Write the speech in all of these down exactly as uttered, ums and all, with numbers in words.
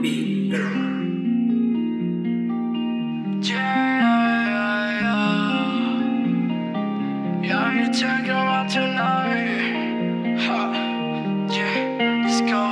beat girl. Yeah, yeah, you take her out tonight. Huh. Yeah, let's go.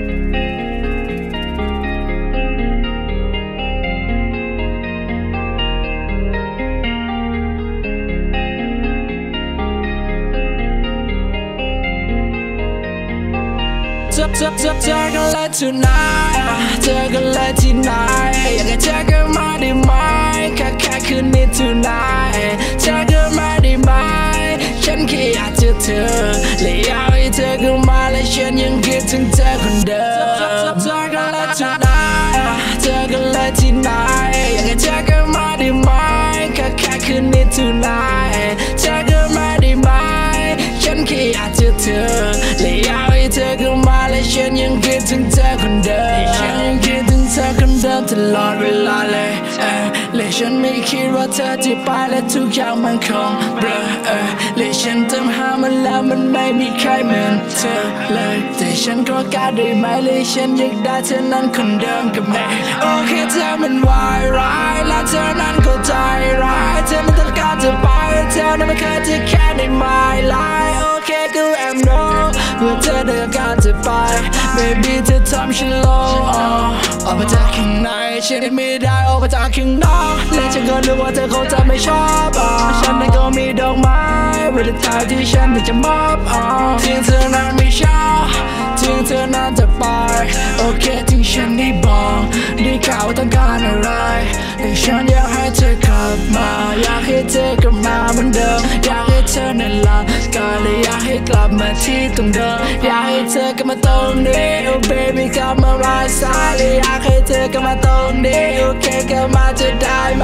เจอเจอเจอเจอกันเลย tonight เจอกันเลย tonight อยากให้เจอกันมาได้ไหมแค่แค่คืนนี้ tonight เจอกันมาได้ไหมฉันแค่อยากเจอเธอและอยากให้เธอเข้ามาและฉันยังคิดถึงเธอคนเดิมเจอกันเลย tonight เจอกันเลย tonight อยากให้เจอกันมาได้ไหมแค่แค่คืนนี้ tonight เจอกันมาได้ไหมฉันแค่อยากเจอเธอและอยากให้เธอเข้ามาและฉันยังคิดถึงเธอคนเดิมฉันยังคิดถึงเธอคนเดิมตลอดเวลาเลยเออและฉันไม่คิดว่าเธอจะไปและทุกอย่างมันคงเบลอเออและฉันตามหามันแล้วมันไม่มีใครเหมือนเธอเลยแต่ฉันก็กล้าได้ไหมและฉันอยากได้เธอนั้นคนเดิมกับแม่โอเคเธอมันวายร้ายและเธอนั้นก็ใจร้ายเธอมันต้องการจะไปเธอนั้นไม่เคยจะแค่ใน my life โอเคก็แอบรู้ว่าเธอต้องการจะไป baby เธอทำฉันโลออกมาจากข้างในฉันไม่ได้ออกมาจากข้างนอกและฉันก็รู้ว่าเธอคงจะไม่ชอบอ่ะฉันนั้นก็มีดอกไม้ไว้ในทางที่ฉันอยากจะมอบอ่ะถึงเธอนั้นไม่ชอบถึงเธอนั้นจะไปโอเคถึงฉันได้บอกได้ข่าวว่าต้องการอะไรแต่ฉันอยากให้เธอกลับมาอยากให้เธอกลับมาเหมือนเดิมอยากให้เธอนั้นลากันและอยากให้กลับมาที่ตรงเดิมอยากให้เธอกลับมาตรงนี้ oh baby กลับมาright side และอยากให้เธอกลับมาตรงนี้โอเคกลับมาจะได้ไหม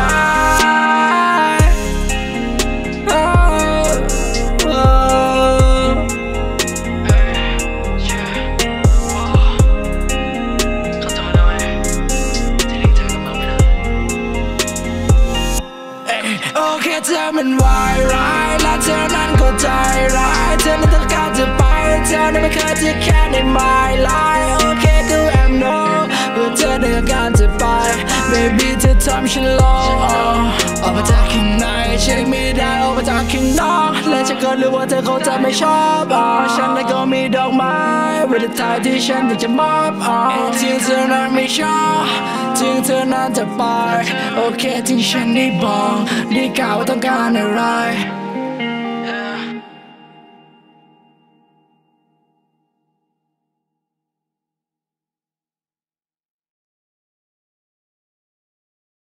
โอเคเธอมันวายร้ายและเธอนั้นก็ใจร้ายเธอนั้นต้องการจะไปเธอนั้นไม่เคยจะแค่ใน my life โอเคก็แอบรู้ว่าเธอต้องการจะไป baby เธอทำฉันโลออกมาจากข้างในฉันไม่ได้ออกมาจากข้างนอกและฉันก็รู้ว่าเธอคงจะไม่ชอบอ่ะฉันนั้นก็มีดอกไม้ไว้ในทางที่ฉันอยากจะมอบอ่ะถึงเธอนั้นไม่ชอบถึงเธอนั้นจะไปโอเคถึงฉันได้บอกได้กล่าวว่าต้องการอะไร